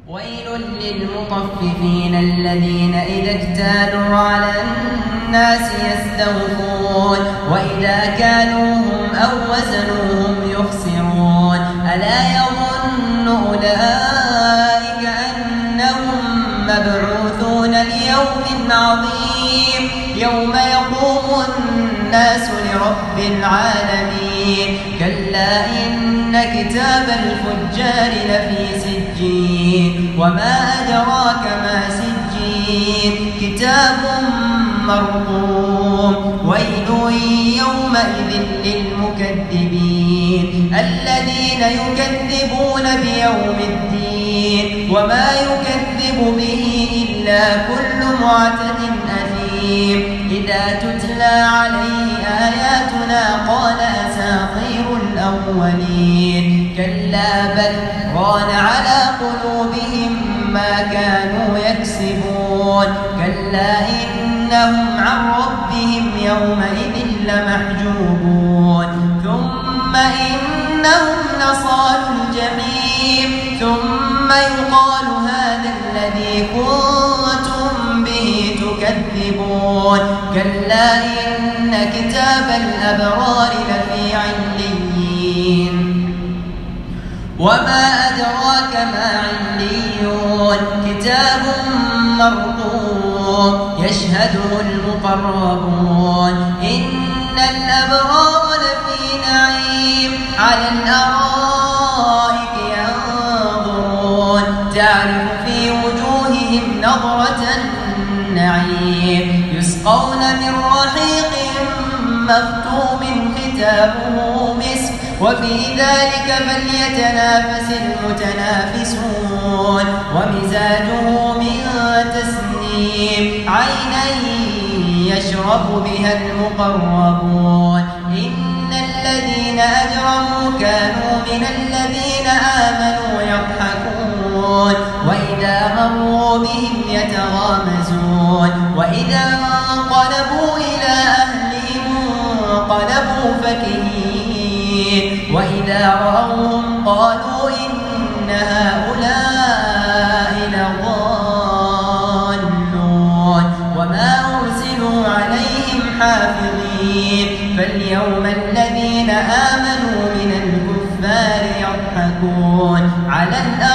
ويل للمطففين الذين إذا اكتالوا على الناس يستوفون وإذا كالوهم أو وزنوهم يخسرون ألا يظن أولئك أنهم مبعوثون ليوم عظيم يوم يقوم الناس لرب العالمين كلا إن كتاب الفجار لفي سجين وما أدراك ما سجين كتاب مرقوم ويل يومئذ للمكذبين الذين يكذبون بيوم الدين وما يكذب به إلا كل معتد أثيم إذا تتلى عليه آياتنا قال أساطير الأولين كلا بل ران على قلوبهم ما كانوا يكسبون كلا إنهم عن ربهم يومئذ لمحجوبون ثم إنهم لصالوا الجحيم ثم يقال هذا الذي كنتم به تكذبون كلا إن كتاب الأبرار لفي عليين وما أدراك ما عليون كتاب مرقوم يشهده المقربون إن الأبرار لفي نعيم على الأرائك ينظرون تعرف في وجوههم نظرة النعيم يسقون من رحيق مختوم ختامه مسك وفي ذلك فليتنافس المتنافسون ومزاجه من تسنيم عينا يشرب بها المقربون إن الذين أجرموا كانوا من الذين آمنوا يضحكون وإذا مروا بهم يتغامزون وإذا انقلبوا إلى أهلهم انقلبوا فكهين وإذا رأوهم قالوا إن هؤلاء لضالون وما أرسلوا عليهم حافظين فاليوم الذين آمنوا من الكفار يضحكون على الأرض